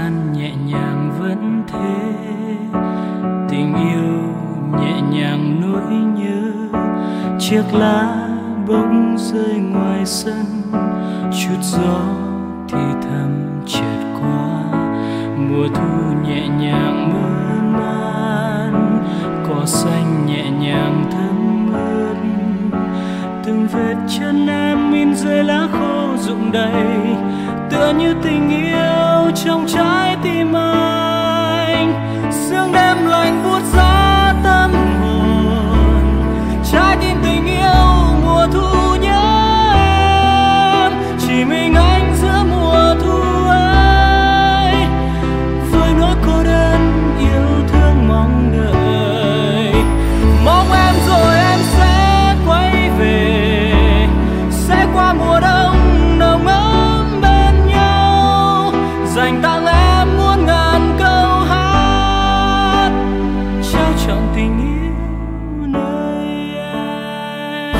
gian nhẹ nhàng vẫn thế, tình yêu nhẹ nhàng nỗi nhớ. Chiếc lá bỗng rơi ngoài sân, chút gió thì thầm chợt qua. Mùa thu nhẹ nhàng mơn man, cỏ xanh nhẹ nhàng thấm ướt. Từng vết chân em in dưới lá khô rụng đầy, tựa như tình yêu trong trái tim anh. Sương đêm lạnh buốt giá tâm hồn, trái tim tình yêu mùa thu nhớ em. Chỉ mình anh giữa mùa thu ấy, với nỗi cô đơn yêu thương mong đợi. Mong em rồi em sẽ quay về, sẽ qua mùa đông nồng ấm bên nhau, dành tặng em muôn ngàn câu hát, trao trọn tình yêu nơi em.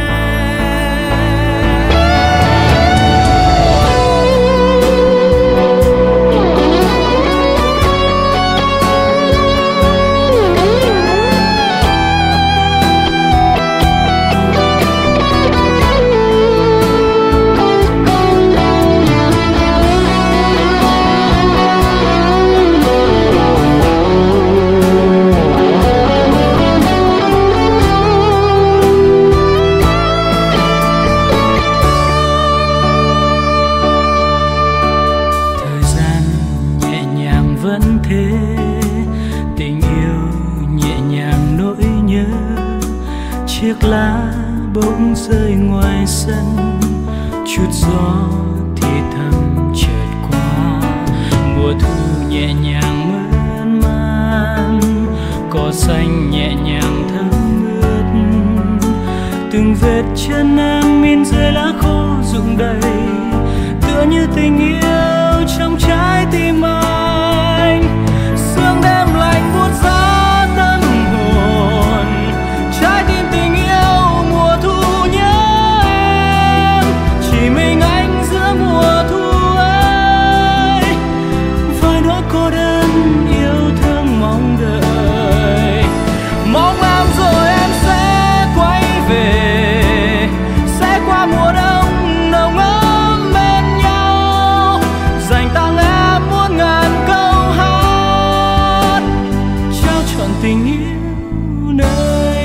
Thời gian nhẹ nhàng vẫn thế, tình yêu nhẹ nhàng nỗi nhớ. Chiếc lá bỗng rơi ngoài sân, chút gió thì thầm chợt qua. Mùa thu nhẹ nhàng mơn man, cỏ xanh nhẹ nhàng thấm ướt. Từng vết chân em in dưới lá khô rụng đầy, tựa như tình yêu trong trái tim anh. Sương đêm lạnh buốt giá tâm hồn, trái tim tình yêu mùa thu nhớ em. Chỉ mình anh giữa mùa thu ấy, với nỗi cô đơn yêu thương mong đợi. Mong em rồi em sẽ quay về, sẽ qua mùa đông nồng ấm bên nhau, dành tặng em muôn ngàn câu hát, trao trọn tình yêu nơi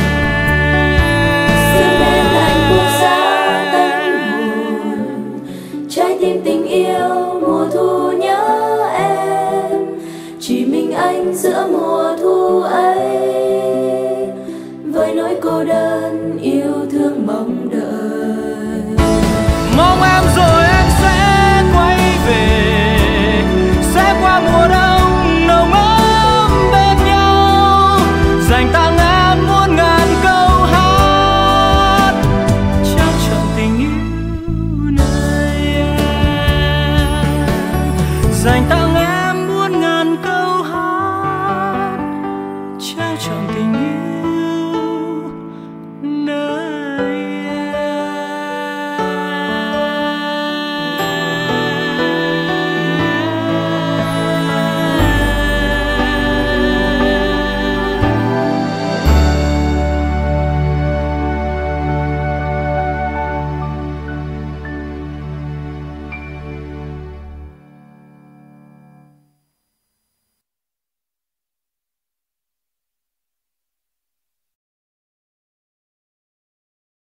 em. Sương đêm lạnh buốt giá tâm hồn, trái tim tình yêu mùa thu nhớ em. Chỉ mình anh giữa mùa thu ấy, với nỗi cô đơn yêu thương mong đợi. Mong em rồi em sẽ quay về, sẽ qua mùa đông nồng ấm bên nhau, dành tặng em muôn ngàn câu hát, trao trọn tình yêu nơi em. Dành tặng